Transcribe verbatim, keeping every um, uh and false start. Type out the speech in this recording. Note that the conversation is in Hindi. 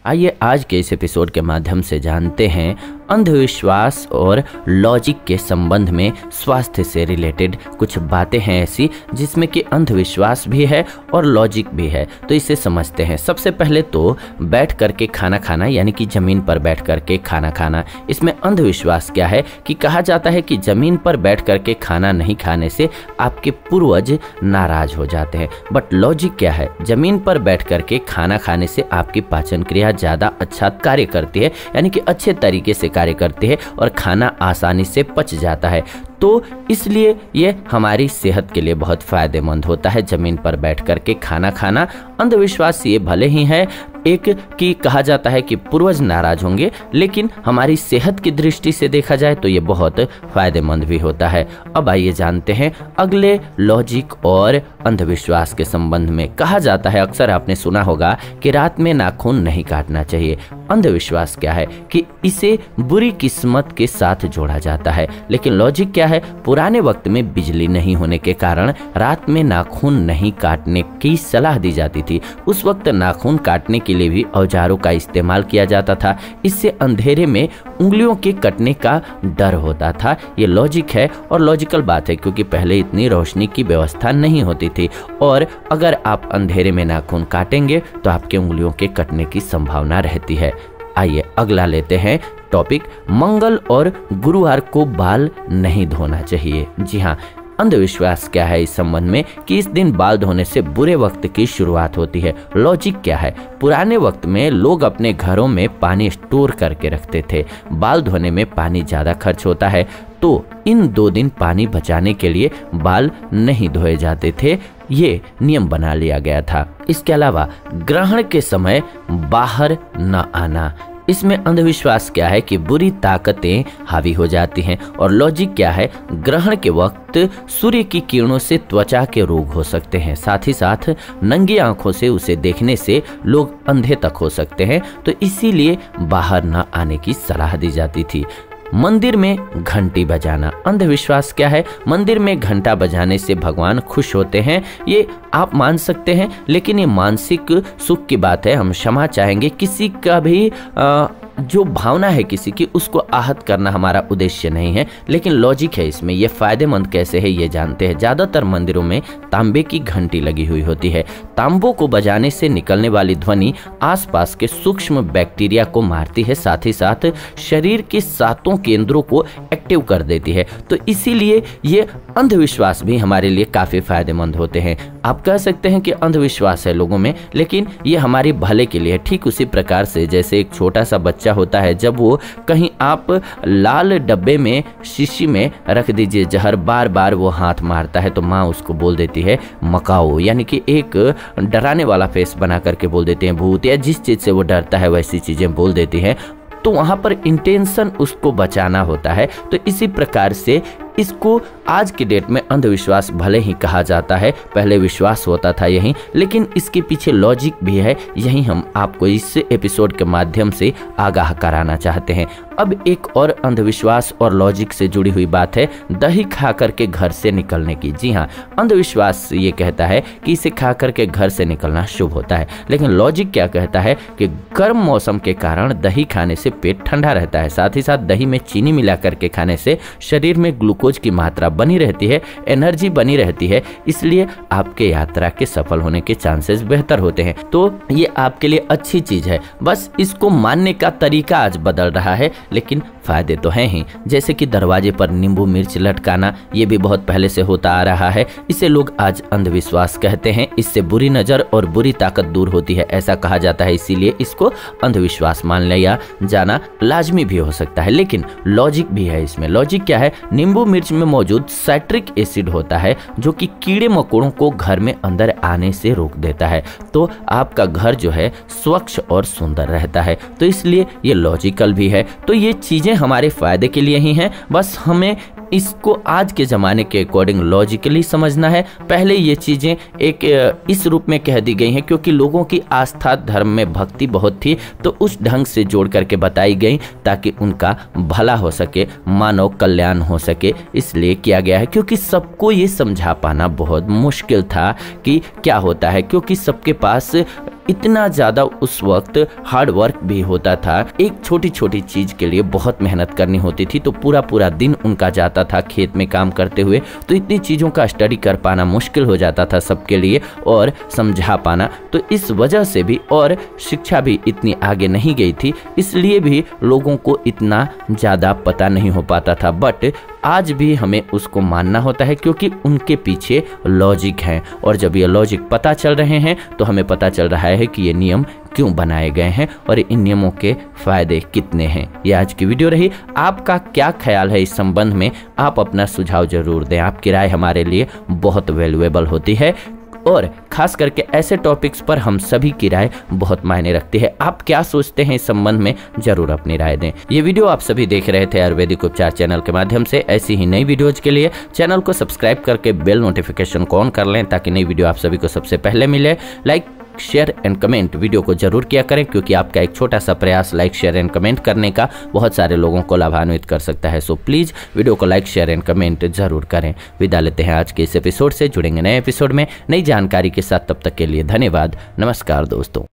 आइए आज के इस एपिसोड के माध्यम से जानते हैं अंधविश्वास और लॉजिक के संबंध में स्वास्थ्य से रिलेटेड कुछ बातें हैं ऐसी जिसमें कि अंधविश्वास भी है और लॉजिक भी है। तो इसे समझते हैं। सबसे पहले तो बैठ करके खाना खाना, यानी कि ज़मीन पर बैठ करके खाना खाना, इसमें अंधविश्वास क्या है कि कहा जाता है कि ज़मीन पर बैठ करके खाना नहीं खाने से आपके पूर्वज नाराज हो जाते हैं। बट लॉजिक क्या है? ज़मीन पर बैठ करके खाना खाने से आपकी पाचन क्रिया ज़्यादा अच्छा कार्य करती है, यानी कि अच्छे तरीके से कार्य करती है और खाना आसानी से पच जाता है। तो इसलिए ये हमारी सेहत के लिए बहुत फ़ायदेमंद होता है ज़मीन पर बैठ कर के खाना खाना। अंधविश्वास ये भले ही है एक कि कहा जाता है कि पूर्वज नाराज होंगे, लेकिन हमारी सेहत की दृष्टि से देखा जाए तो ये बहुत फ़ायदेमंद भी होता है। अब आइए जानते हैं अगले लॉजिक और अंधविश्वास के संबंध में। कहा जाता है, अक्सर आपने सुना होगा कि रात में नाखून नहीं काटना चाहिए। अंधविश्वास क्या है कि इसे बुरी किस्मत के साथ जोड़ा जाता है, लेकिन लॉजिक क्या है? पुराने वक्त में बिजली नहीं होने के कारण रात में नाखून नहीं काटने की सलाह दी जाती थी। उस वक्त नाखून काटने के लिए भी औजारों का इस्तेमाल किया जाता था। इससे अंधेरे में उंगलियों के कटने का डर होता था। ये लॉजिक है और लॉजिकल बात है, क्योंकि पहले इतनी रोशनी की व्यवस्था नहीं होती थी और अगर आप अंधेरे में नाखून काटेंगे तो आपके उंगलियों के कटने की संभावना रहती है। आइए अगला लेते हैं टॉपिक, मंगल और गुरुवार को बाल नहीं धोना चाहिए। जी हाँ, अंधविश्वास क्या है इस संबंध में कि इस दिन बाल धोने से बुरे वक्त की शुरुआत होती है। लॉजिक क्या है? पुराने वक्त में लोग अपने घरों में पानी स्टोर करके रखते थे। बाल धोने में पानी ज़्यादा खर्च होता है, तो इन दो दिन पानी बचाने के लिए बाल नहीं धोए जाते थे। ये नियम बना लिया गया था। इसके अलावा ग्रहण के समय बाहर न आना, इसमें अंधविश्वास क्या है कि बुरी ताकतें हावी हो जाती हैं। और लॉजिक क्या है? ग्रहण के वक्त सूर्य की किरणों से त्वचा के रोग हो सकते हैं, साथ ही साथ नंगी आंखों से उसे देखने से लोग अंधे तक हो सकते हैं, तो इसीलिए बाहर न आने की सलाह दी जाती थी। मंदिर में घंटी बजाना, अंधविश्वास क्या है? मंदिर में घंटा बजाने से भगवान खुश होते हैं। ये आप मान सकते हैं, लेकिन ये मानसिक सुख की बात है। हम क्षमा चाहेंगे, किसी का भी आ, जो भावना है किसी की, उसको आहत करना हमारा उद्देश्य नहीं है। लेकिन लॉजिक है इसमें। ये फायदेमंद कैसे है ये जानते हैं। ज़्यादातर मंदिरों में तांबे की घंटी लगी हुई होती है। तांबों को बजाने से निकलने वाली ध्वनि आसपास के सूक्ष्म बैक्टीरिया को मारती है, साथ ही साथ शरीर के सातों केंद्रों को एक्टिव कर देती है। तो इसीलिए ये अंधविश्वास भी हमारे लिए काफ़ी फायदेमंद होते हैं। आप कह सकते हैं कि अंधविश्वास है लोगों में, लेकिन ये हमारे भले के लिए। ठीक उसी प्रकार से जैसे एक छोटा सा बच्चा होता है, जब वो कहीं आप लाल डब्बे में शीशी में रख दीजिए जहर, बार बार वो हाथ मारता है तो माँ उसको बोल देती है मकाओ, यानी कि एक डराने वाला फेस बना करके बोल देते हैं भूत, या जिस चीज़ से वो डरता है वैसी चीज़ें बोल देती हैं। तो वहाँ पर इंटेंशन उसको बचाना होता है। तो इसी प्रकार से इसको आज के डेट में अंधविश्वास भले ही कहा जाता है, पहले विश्वास होता था यही, लेकिन इसके पीछे लॉजिक भी है। यही हम आपको इस एपिसोड के माध्यम से आगाह कराना चाहते हैं। अब एक और अंधविश्वास और लॉजिक से जुड़ी हुई बात है, दही खा करके घर से निकलने की। जी हाँ, अंधविश्वास ये कहता है कि इसे खा करके घर से निकलना शुभ होता है, लेकिन लॉजिक क्या कहता है कि गर्म मौसम के कारण दही खाने से पेट ठंडा रहता है, साथ ही साथ दही में चीनी मिला करके खाने से शरीर में ग्लूकोज की मात्रा बनी रहती है, एनर्जी बनी रहती है, इसलिए आपके यात्रा के सफल होने के चांसेस बेहतर होते हैं। तो ये आपके लिए अच्छी चीज है, बस इसको मानने का तरीका आज बदल रहा है, लेकिन फायदे तो हैं ही। जैसे कि दरवाजे पर नींबू मिर्च लटकाना, ये भी बहुत पहले से होता आ रहा है। इसे लोग आज अंधविश्वास कहते हैं। इससे बुरी नजर और बुरी ताकत दूर होती है, ऐसा कहा जाता है, इसीलिए इसको अंधविश्वास मान लिया जाना लाजमी भी हो सकता है। लेकिन लॉजिक भी है इसमें। लॉजिक क्या है? नींबू मिर्च में मौजूद साइट्रिक एसिड होता है जो कि कीड़े मकोड़ों को घर में अंदर आने से रोक देता है, तो आपका घर जो है स्वच्छ और सुंदर रहता है। तो इसलिए ये लॉजिकल भी है। तो ये चीजें हमारे फायदे के लिए ही हैं, बस हमें इसको आज के ज़माने के अकॉर्डिंग लॉजिकली समझना है। पहले ये चीज़ें एक इस रूप में कह दी गई हैं क्योंकि लोगों की आस्था धर्म में भक्ति बहुत थी, तो उस ढंग से जोड़ करके बताई गई ताकि उनका भला हो सके, मानव कल्याण हो सके, इसलिए किया गया है। क्योंकि सबको ये समझा पाना बहुत मुश्किल था कि क्या होता है, क्योंकि सबके पास इतना ज़्यादा उस वक्त हार्ड वर्क भी होता था। एक छोटी छोटी चीज़ के लिए बहुत मेहनत करनी होती थी, तो पूरा पूरा दिन उनका जाता था खेत में काम करते हुए। तो इतनी चीज़ों का स्टडी कर पाना मुश्किल हो जाता था सबके लिए और समझा पाना। तो इस वजह से भी, और शिक्षा भी इतनी आगे नहीं गई थी, इसलिए भी लोगों को इतना ज़्यादा पता नहीं हो पाता था। बट आज भी हमें उसको मानना होता है क्योंकि उनके पीछे लॉजिक है, और जब ये लॉजिक पता चल रहे हैं तो हमें पता चल रहा है कि ये नियम क्यों बनाए गए हैं और इन नियमों के फायदे कितने हैं। ये आज की वीडियो रही। आपका क्या ख्याल है इस संबंध में? आप अपना सुझाव जरूर दें। आपकी राय हमारे लिए बहुत वैल्यूएबल होती है, और खास करके ऐसे टॉपिक्स पर हम सभी की राय बहुत मायने रखती है। आप क्या सोचते हैं इस संबंध में, जरूर अपनी राय दें। ये वीडियो आप सभी देख रहे थे आयुर्वेदिक उपचार चैनल के माध्यम से। ऐसी ही नई वीडियोज के लिए चैनल को सब्सक्राइब करके बेल नोटिफिकेशन को ऑन कर लें ताकि नई वीडियो आप सभी को सबसे पहले मिले। Like share and comment video को जरूर किया करें, क्योंकि आपका एक छोटा सा प्रयास लाइक शेयर एंड कमेंट करने का बहुत सारे लोगों को लाभान्वित कर सकता है। सो प्लीज वीडियो को लाइक शेयर एंड कमेंट जरूर करें। विदा लेते हैं आज के इस एपिसोड से। जुड़ेंगे नए एपिसोड में नई जानकारी के साथ। तब तक के लिए धन्यवाद। नमस्कार दोस्तों।